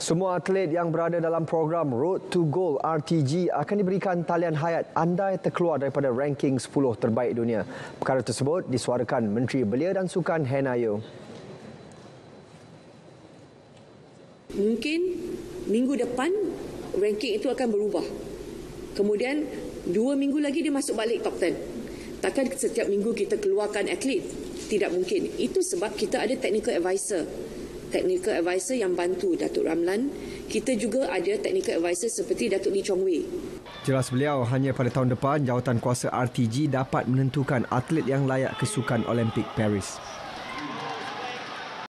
Semua atlet yang berada dalam program Road to Gold RTG akan diberikan talian hayat andai terkeluar daripada ranking 10 terbaik dunia. Perkara tersebut disuarakan Menteri Belia dan Sukan Hen Ayo. Mungkin minggu depan ranking itu akan berubah. Kemudian 2 minggu lagi dia masuk balik top 10. Takkan setiap minggu kita keluarkan atlet? Tidak mungkin. Itu sebab kita ada technical advisor. Technical advisor yang bantu Datuk Ramlan. Kita juga ada technical advisor seperti Datuk Lee Chong Wei. Jelas beliau, hanya pada tahun depan jawatan kuasa RTG dapat menentukan atlet yang layak ke Sukan Olimpik Paris.